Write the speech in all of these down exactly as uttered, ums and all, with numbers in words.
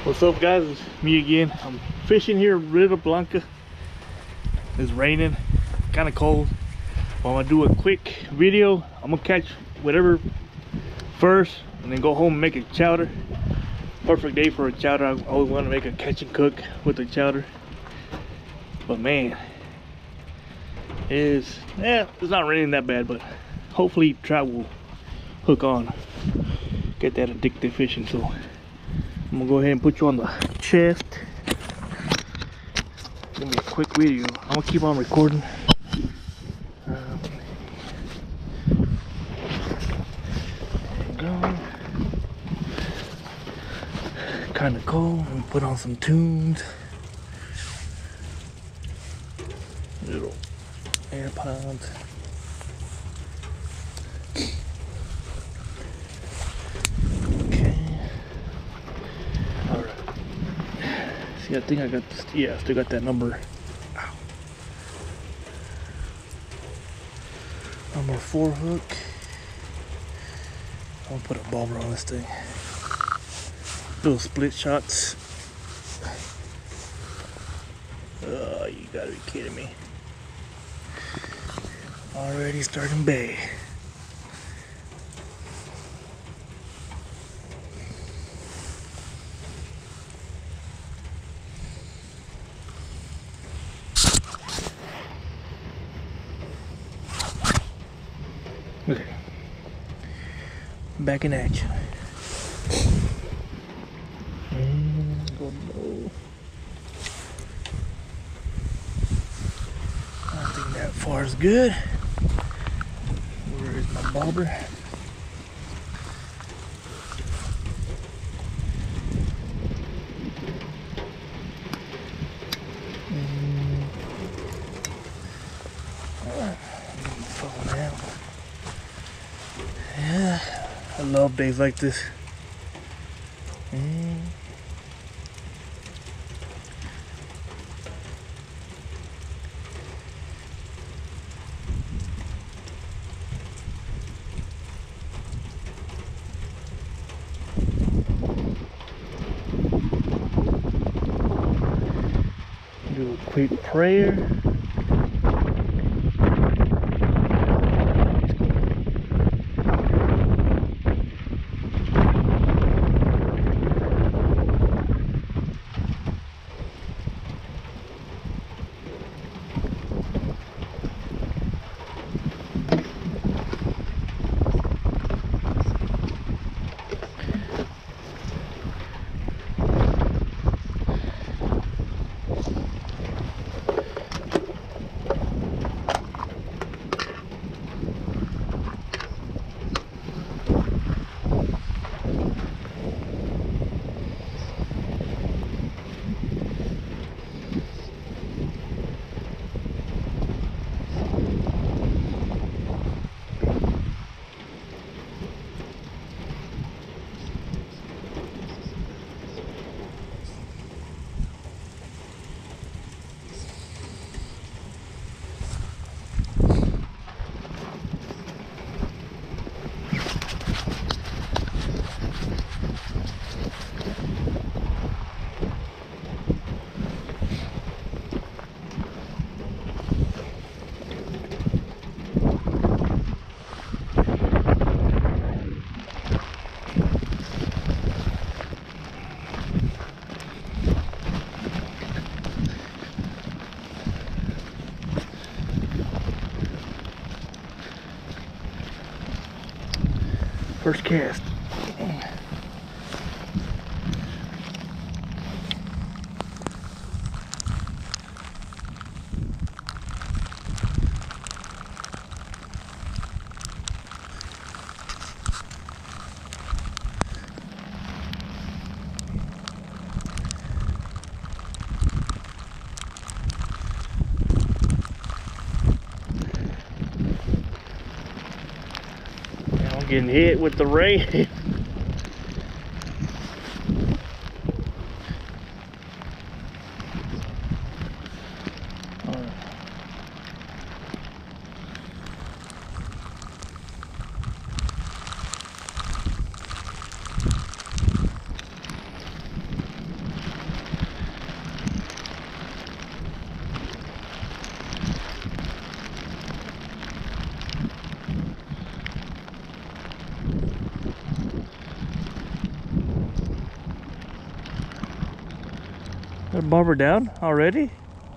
What's up, guys? It's me again. I'm fishing here at Rita, Blanca. It's raining, kind of cold. Well, I'm gonna do a quick video. I'm gonna catch whatever first and then go home and make a chowder. Perfect day for a chowder. I always want to make a catch and cook with a chowder. But man, it's, yeah, it's not raining that bad, but hopefully trout will hook on. Get that addictive fishing. So I'm gonna go ahead and put you on the chest. Give me a quick video. I'm gonna keep on recording. Um, there you go. Kind of cold. I'm gonna put on some tunes. Little AirPods. I think I got this, yeah, I still got that number. Ow. Number four hook. I'm gonna put a bobber on this thing. Little split shots. Oh, you gotta be kidding me. Already starting bay. Okay, back in action. And go low. I think that far is good. Where is my bobber? And, uh, fall down. Yeah, I love days like this. Mm. Do a quick prayer. First cast. I'm getting hit with the rain. That bobber down already?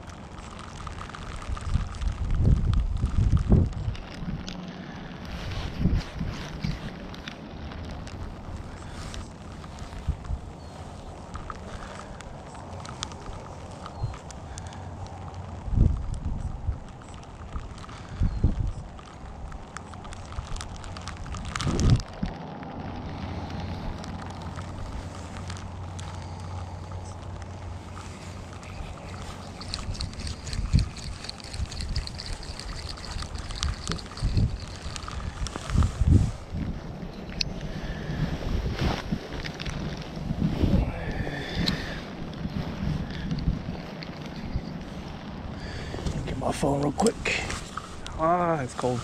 My phone real quick. Ah, it's cold.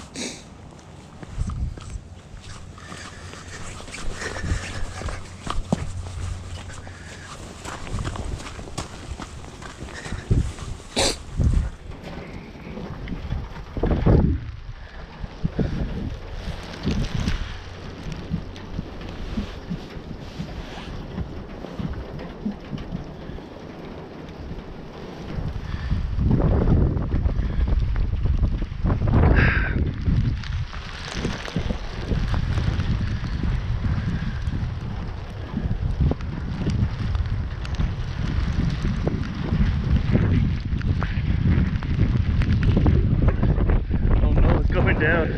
Going down.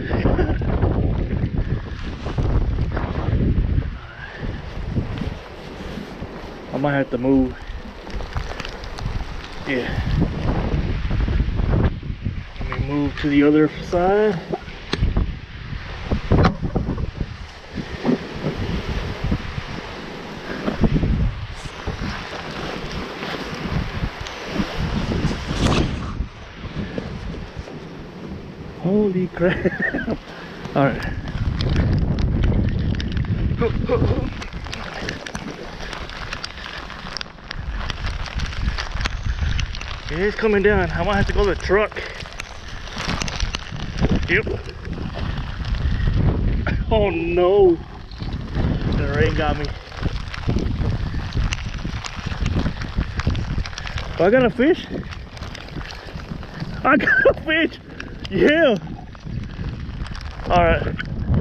I might have to move. Yeah. Let me move to the other side. Holy crap. Alright. It is coming down. I might have to go to the truck. Yep. Oh no. The rain got me. Oh, I got a fish. I got a fish. Yeah. All right.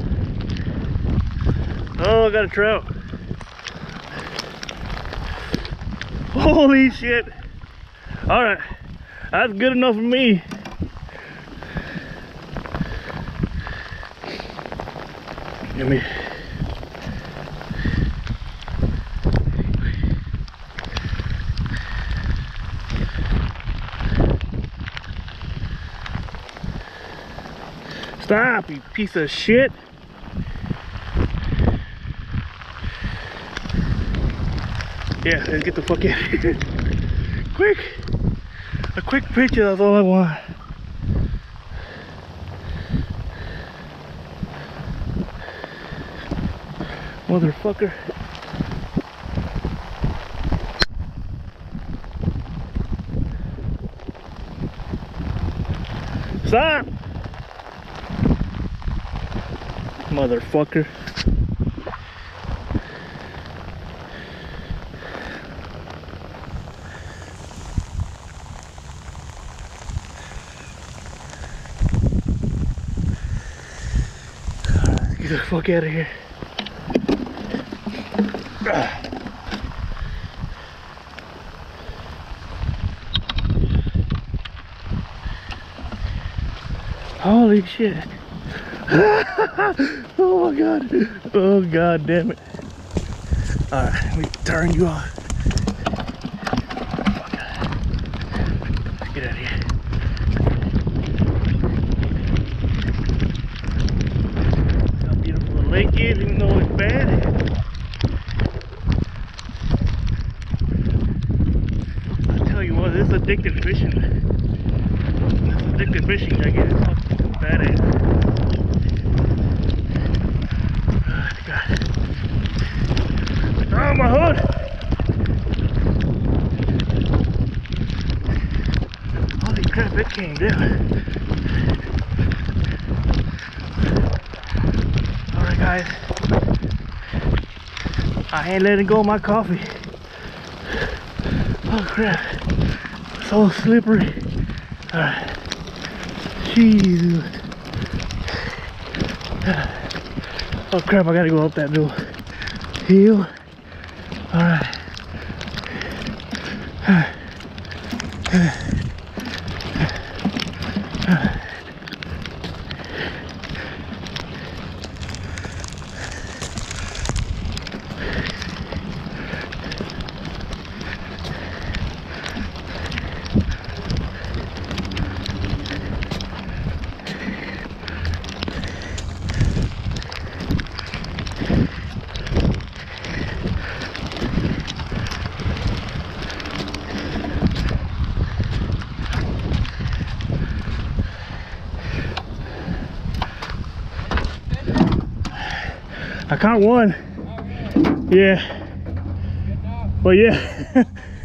Oh, I got a trout. Holy shit. All right. That's good enough for me. Let me. Stop, you piece of shit. Yeah, let's get the fuck out of here. Quick. A quick picture, that's all I want. Motherfucker. Stop! Motherfucker. Get the fuck out of here. Holy shit. Oh my god. Oh god damn it. Alright, let me turn you off. Let's get out of here. See how beautiful the lake is, even though it's bad. I tell you what, this is addictive fishing. This is addictive fishing, I get it. Badass. Oh, God. Oh, my hood! Holy crap, it came down. Alright, guys. I ain't letting go of my coffee. Oh crap. So slippery. Alright. Jeez. Oh crap, I gotta go up that little hill. Alright. I caught one. Yeah. Well, yeah.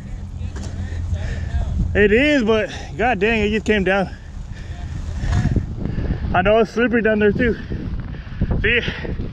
It is, but god dang, it just came down. I know it's slippery down there too. See?